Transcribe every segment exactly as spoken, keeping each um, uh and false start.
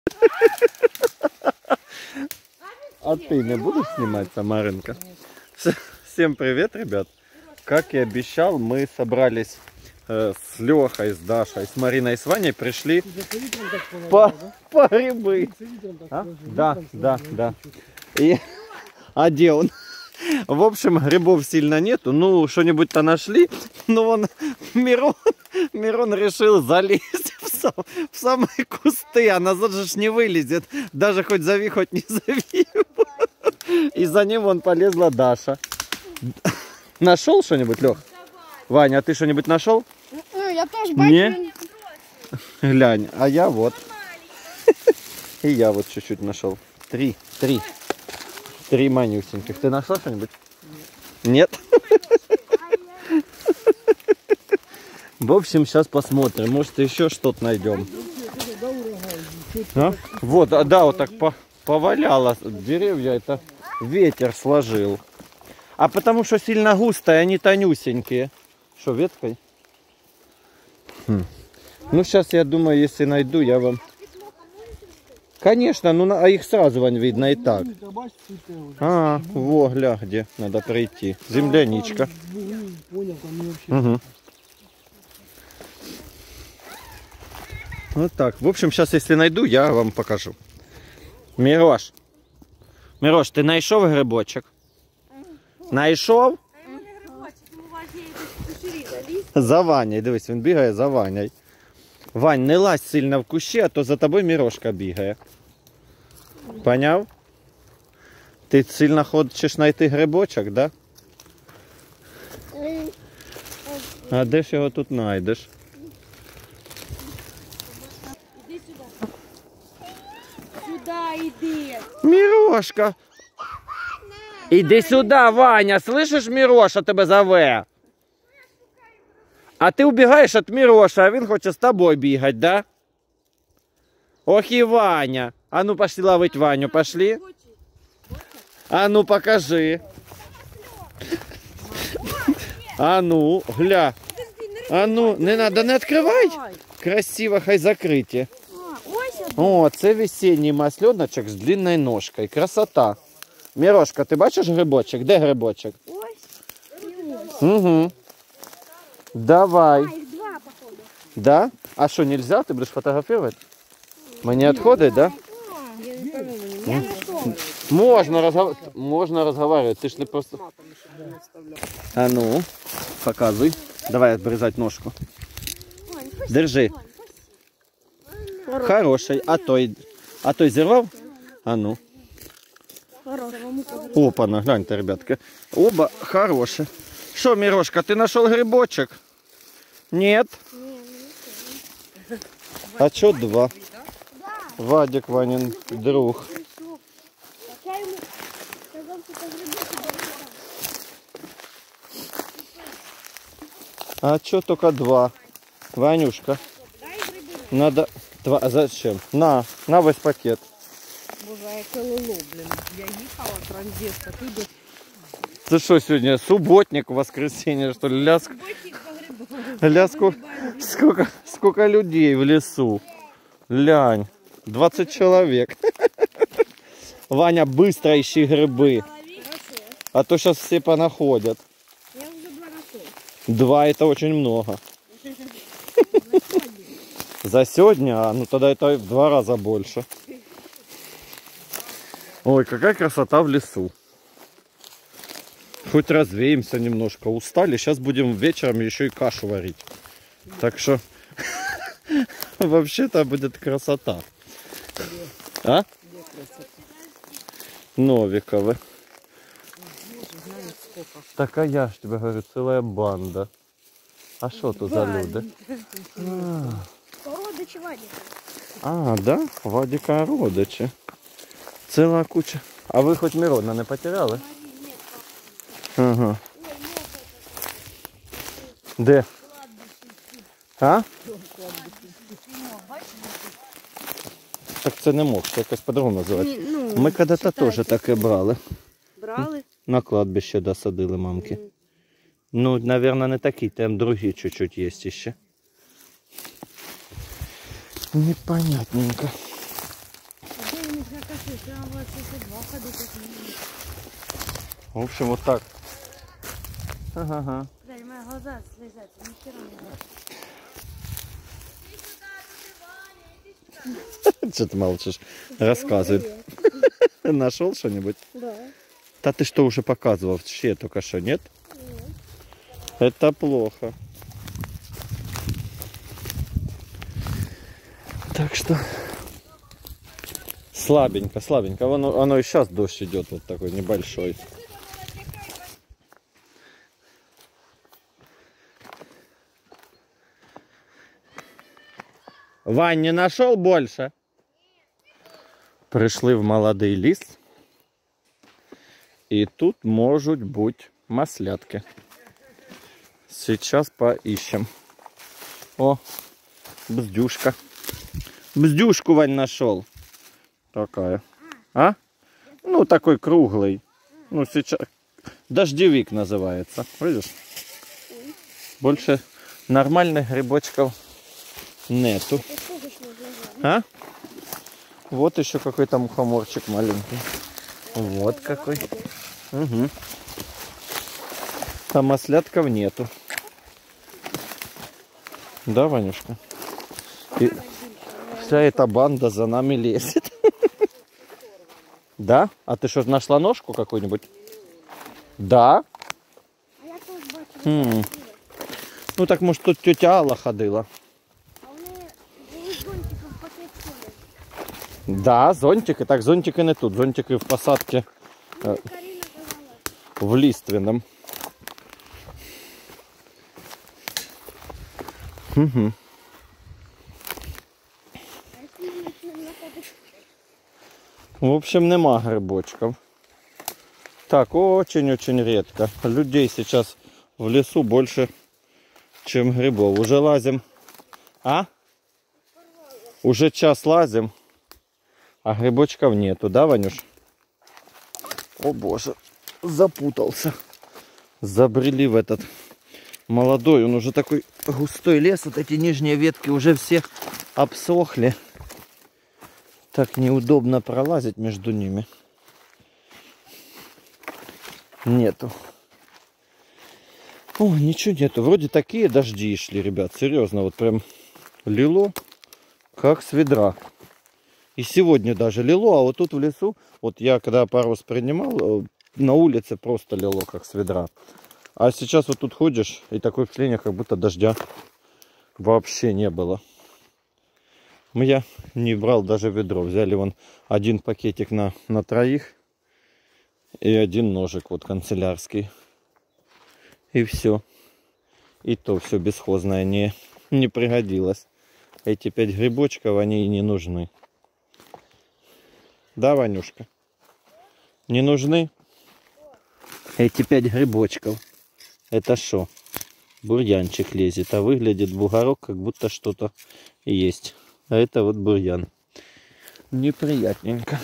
А ты не будешь снимать, Самаренко? Всем привет, ребят. Как и обещал, мы собрались э, с Лехой, с Дашей, с Мариной и с Ваней, пришли по, по грибы. А? Да, да, да. И... А где он? В общем, грибов сильно нету. Ну, что-нибудь-то нашли. Но он, Мирон, Мирон решил залезть в, сам, в самые кусты. А назад же ж не вылезет. Даже хоть зови, хоть не зови. И за ним вон полезла Даша. Нашел что-нибудь, Лех? Ваня, а ты что-нибудь нашел? Я тоже не. Глянь, а я вот. И я вот чуть-чуть нашел. Три, три. Три манюсеньких. Ты нашла что-нибудь? Нет? В общем, сейчас посмотрим. Может, еще что-то найдем. А? Вот, а, да, вот так по поваляло. Деревья это ветер сложил. А потому что сильно густые, они тонюсенькие. Что, веткой? Хм. Ну, сейчас, я думаю, если найду, я вам... Конечно, ну а их сразу вон видно и так. А, во, гля, где надо пройти. Земляничка. Угу. Вот так. В общем, сейчас, если найду, я вам покажу. Мирош. Мирош, ты найшов грибочек? Найшов? За Ваней, дивись, він бігає за Ваней. Вань, не лазь сильно в кущі, а то за тобою Мірошка бігає. Поняв? Ти сильно хочеш знайти грибочок, да? А де ж його тут знайдеш? Іди сюди. Сюди іди. Мірошка! Іди сюди, Ваня! Слышиш, Міроша тебе зове? А ти убігаєш від Міроша, а він хоче з тобою бігати, да? Ох і Ваня. А ну пошли ловить Ваню, пошли. А ну покажи. А ну, гля. А ну, не надо, не відкривай. Красиво, хай закриті. О, це весенній масленочок з длинною ножкою. Красота. Мірошка, ти бачиш грибочок? Де грибочок? Угу. Давай. Да? А что, нельзя? Ты будешь фотографировать? Мы не отходы, да? Можно, разгов... Можно разговаривать. Ты ж не просто... А ну, показывай. Давай обрезать ножку. Держи. Хороший. А той, а той зервал? А ну. Опа-на, гляньте, ребятки. Оба хорошие. Что, Мирошка, ты нашел грибочек? Нет? А что два? Вадик Ванин друг. А что только два? Ванюшка. Надо... Два... А зачем? На, на весь пакет. Боже, а яке лоло, блин. Я їхала транзит, а ти... Ты что сегодня, субботник, воскресенье, что ли? Ляск... Ляску... Сколько, сколько людей в лесу. Лянь. двадцать человек. Ваня, быстро ищи грибы. А то сейчас все понаходят. Я уже два нашел. Два это очень много. За сегодня? А, ну тогда это в два раза больше. Ой, какая красота в лесу. Хоть развеемся немножко. Устали. Сейчас будем вечером еще и кашу варить. Так что вообще-то будет красота. А? Новиковы. Так а я ж тебе говорю, целая банда. А что тут за люди? Родичи Вадика. А, да? Вадика родичи. Целая куча. А вы хоть Мирона не потеряли? Ага. Де? А? Так це не мог, це якось по-другому називати. Ну, Ми коли-то теж таке брали. брали? На кладбище досадили мамки. Mm. Ну, наверное, не такий, там другие чуть-чуть есть еще. Непонятненько. Слушай, а вот если два хода, так не... В общем, вот так. Ага. Да, и мои глаза слезаются, ни хера не Что ты молчишь? Рассказывай. Нашел что-нибудь? Да. Да ты что, уже показывал? Че только что, нет? Нет. Это плохо. Так что слабенько, слабенько. Оно, оно и сейчас дождь идет вот такой небольшой. Вань, не нашел больше? Пришли в молодий ліс. И тут может быть маслятки. Сейчас поищем. О, бздюшка. Бздюшку Вань нашел. Такая. А? Ну, такой круглый. Ну, сейчас... Дождевик называется. Видишь? Больше нормальных грибочков нету. А? Вот еще какой-то мухоморчик маленький. Вот какой. Угу. А маслятков нету. Да, Ванюшка? И вся эта банда за нами лезет. Да? А ты что, нашла ножку какую-нибудь? Да? Хм. Ну так, может, тут тетя Алла ходила. Да, зонтик. И так, зонтик и не тут. Зонтик и в посадке э, в лиственном. Угу. В общем, нема грибочков. Так, очень-очень редко. Людей сейчас в лесу больше, чем грибов. Уже лазим. А? Уже час лазим. А грибочков нету, да, Ванюш? О боже, запутался. Забрели в этот молодой. Он уже такой густой лес. Вот эти нижние ветки уже все обсохли. Так неудобно пролазить между ними. Нету. О, ничего нету. Вроде такие дожди шли, ребят. Серьезно, вот прям лило, как с ведра. И сегодня даже лило, а вот тут в лесу, вот я когда парус принимал, на улице просто лило, как с ведра. А сейчас вот тут ходишь, и такое впечатление, как будто дождя вообще не было. Я не брал даже ведро. Взяли вон один пакетик на, на троих и один ножик вот канцелярский. И все. И то все бесхозное не, не пригодилось. Эти пять грибочков, они и не нужны. Да, Ванюшка? Не нужны? Эти пять грибочков. Это что? Бурьянчик лезет. А выглядит бугорок, как будто что-то есть. А это вот бурьян. Неприятненько.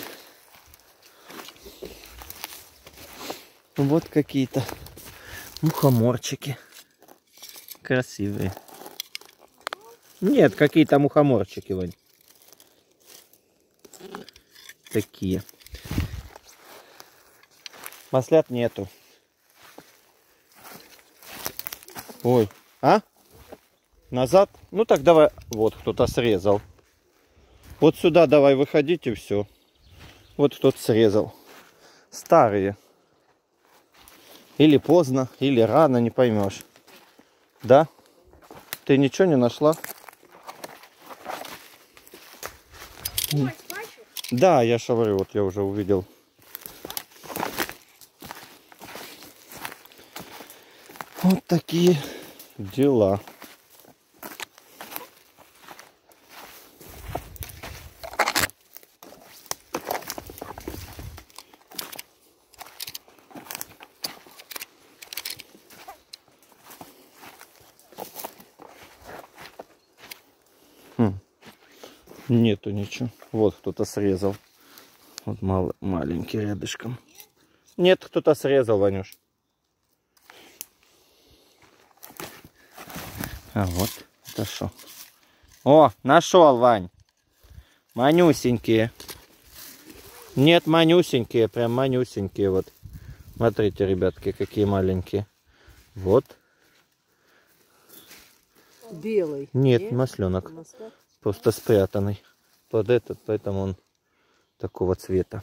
Вот какие-то мухоморчики. Красивые. Нет, какие-то мухоморчики, Вань. Такие. Маслят нету. Ой. А? Назад? Ну так давай. Вот кто-то срезал. Вот сюда давай выходить и все. Вот кто-то срезал. Старые. Или поздно, или рано, не поймешь. Да? Ты ничего не нашла? Ой, Да, я же говорю, вот я уже увидел. Вот такие дела. Хм. Нету ничего. Вот кто-то срезал. Вот мал маленький рядышком. Нет, кто-то срезал, Ванюш. А вот, это что? О, нашел, Вань. Манюсенькие. Нет, манюсенькие, прям манюсенькие. Вот. Смотрите, ребятки, какие маленькие. Вот. Белый. Нет, масленок. Маслак. Просто спрятанный под этот, поэтому он такого цвета.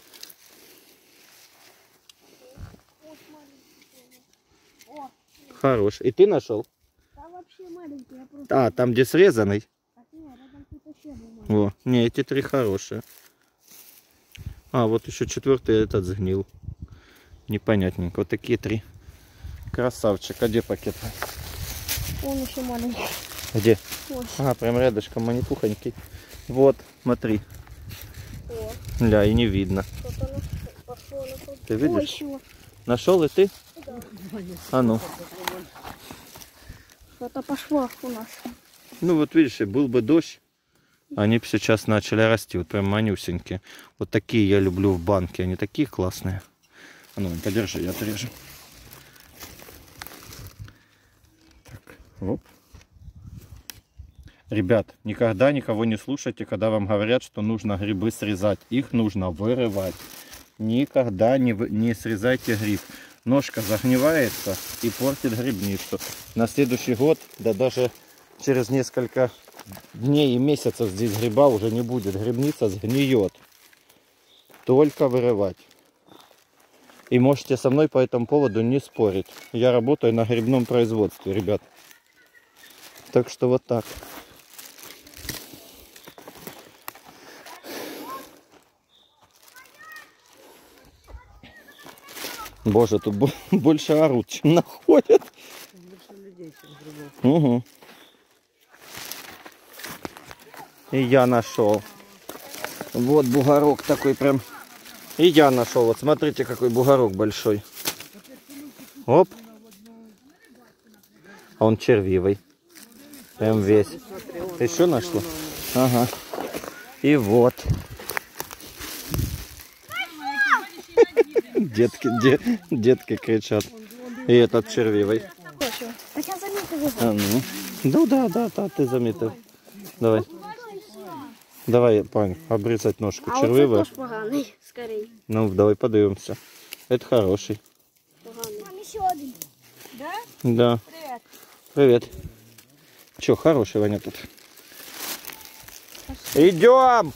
Хорош. И ты нашел? Там вообще маленький, я просто... А, там где срезанный? Так нет, рядом кто-то еще был маленький. Во, не, эти три хорошие. А, вот еще четвертый этот сгнил. Непонятненько. Вот такие три. Красавчик. А где пакет? Он еще маленький. Где? Вот. А, прям рядышком, манипухонький. Вот, смотри. О, Ля, и не видно. что-то на... пошло на тот. Ты О, видишь? еще. Нашел и ты? Да. А ну. Что-то пошло у нас. Ну вот видишь, и был бы дождь, они бы сейчас начали расти. Вот прям манюсенькие. Вот такие я люблю в банке. Они такие классные. А ну, подержи, я отрежу. Так, оп. Ребят, никогда никого не слушайте, когда вам говорят, что нужно грибы срезать. Их нужно вырывать. Никогда не, вы, не срезайте гриб. Ножка загнивается и портит грибницу. На следующий год, да даже через несколько дней и месяцев здесь гриба уже не будет. Грибница сгниет. Только вырывать. И можете со мной по этому поводу не спорить. Я работаю на грибном производстве, ребят. Так что вот так. Боже, тут больше орут, чем находят. Больше людей, чем грибов. Угу. И я нашел. Вот бугорок такой прям. И я нашел. Вот смотрите, какой бугорок большой. Оп. А он червивый. Прям весь. Смотри, он, Еще он, нашло? он, он. Ага. И вот. Детки, де, детки кричат. И этот червивый. Так я заметил. А ну. Ну да, да, да, ты заметил. Давай. Давай, Пань, обрезать ножку А червивая. оце теж поганий, скорей. Ну, давай подивимося. Это хороший. Поганий. Там ще один. Да? Да. Привет. Привет. Че, хороший, Ваня, тут. Идем!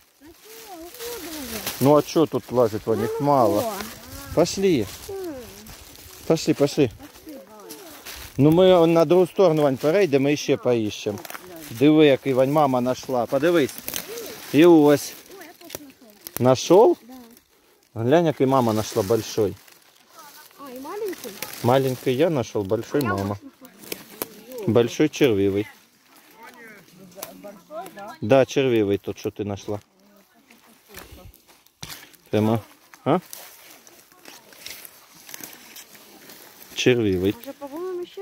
Ну а что тут лазить, Ваня? Их мало. Пошли. Пошли, пошли. Ну ми на другу сторону, Вань, перейдемо і ще поїщемо. Диви, який, Вань, мама знайшла. Подивись. І ось. Нашел? Да. Глянь, який мама знайшла большой. А, и маленький? Маленький я нашел, большой мама. Большой червивый. Да, червивый тот, что ты нашла. Прямо. А? Червивый. Уже, по-моему, еще.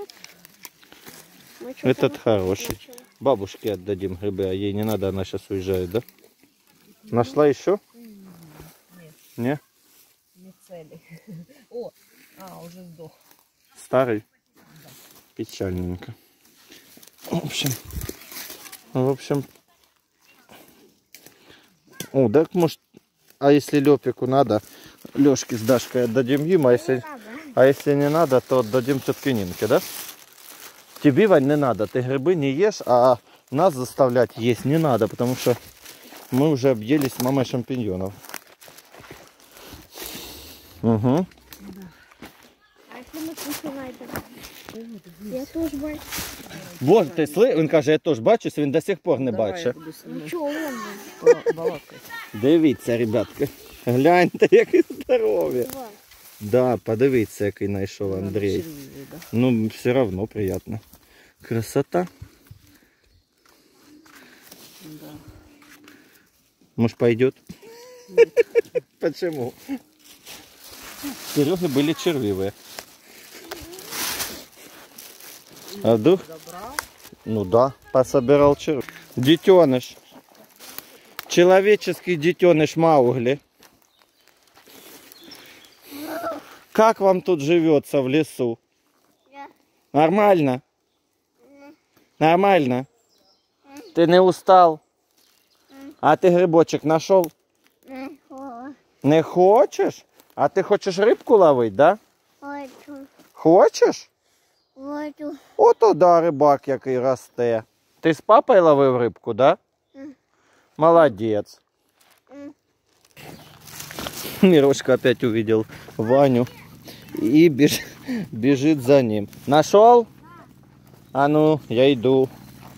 Этот хороший. Бабушке отдадим грибы, а ей не надо, она сейчас уезжает, да? Нашла еще? Нет. Не? Не цели. О, а, уже сдох. Старый? Печальненько. В общем, в общем. О, так может, а если Лепику надо, Лешке с Дашкой отдадим им, а если, а если не надо, то отдадим тетке Нинке, да? Тебе, Вань, не надо, ты грибы не ешь, а нас заставлять есть не надо, потому что мы уже объелись мамой шампиньонов. Угу. А если мы кухню найдем? Я тоже бачу. Боже, ти сли? Він каже, я теж бачу, він до сих пор не Давай, я бачить. буду Ну снимать. что, он? Ба- балакать. Дивіться, ребятки. Гляньте, які здорові. Два. Да, подивіться, який знайшов Андрій. Червивый, да? Ну, все равно приятно. Красота. Да. Может, пойдет? Почему? Сереги были червивые. А вдруг? Забрал. Ну да, пособирал червь. Детеныш. Человеческий детеныш Маугли. Как вам тут живется в лесу? Нормально? Нормально? Ты не устал? А ты грибочек нашел? Не хочеш? А ти хочеш рибку ловити, да? Хочу. Хочеш? Хочу. Ото да, рибак який росте. Ти з папою ловив рибку, да? М. Молодець. М. Мирошка опять увидел Ваню и беж... бежит за ним. Нашел? А ну, я иду.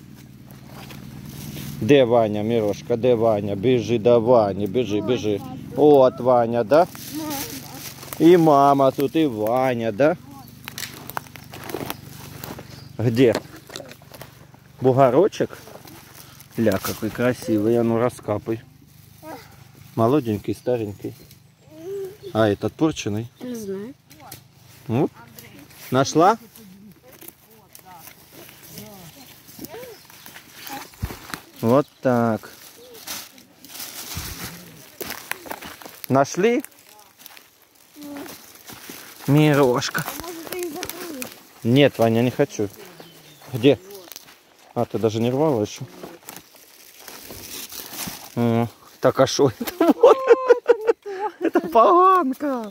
Де Ваня, Мирошка, де Ваня? Бежи до Вани, бежи, бежи. Вот Ваня, да? И мама тут, и Ваня, да? Где? Бугорочек? Ля, какой красивый, а ну раскапай. Молоденький, старенький. А этот порченый? Не знаю. Ну, нашла? Вот так. Нашли? Мирошка. Может, ты и закрыли? Нет, Ваня, не хочу. Где? А, ты даже не рвала еще. О, так, а шо это? Это поганка.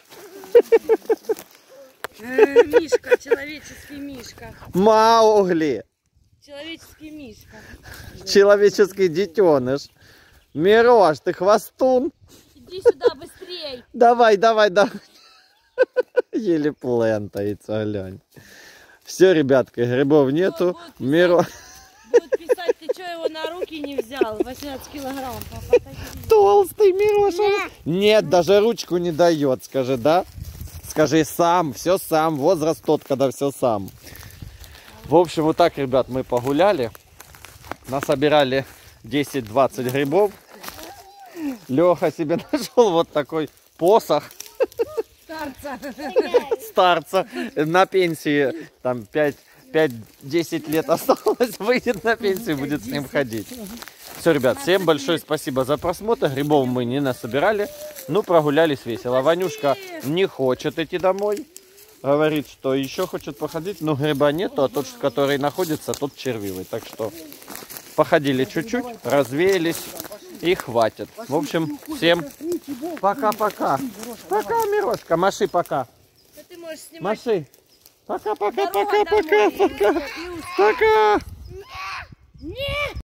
Мишка, человеческий мишка. Маугли. Человеческий мишка. Человеческий детеныш. Мирош, ты хвостун? Иди сюда быстрей. Давай, давай, давай. Еле плентается, глянь. Все, ребятки, грибов нету. Миро... Будут писать, ты что его на руки не взял? восемнадцать килограмм, папа. Толстый Мироша. Нет, даже ручку не дает, скажи, да? Скажи сам, все сам. Возраст тот, когда все сам. В общем, вот так, ребят, мы погуляли. Насобирали десять-двадцать грибов. Леха себе нашел вот такой посох. Старца. Старца. На пенсии там пять-десять лет осталось. Выйдет на пенсию, будет с ним ходить. Все, ребят, всем большое спасибо за просмотр. Грибов мы не насобирали. Ну, прогулялись весело. Ванюшка не хочет идти домой. Говорит, что еще хочет походить, но гриба нету, а тот, который находится, тот червивый. Так что походили чуть-чуть, развеялись и хватит. В общем, всем пока-пока. Пока, Мирошка, маши пока. Да ты можешь снимать. Маши. Пока-пока-пока-пока-пока. Дорога домой. Пока.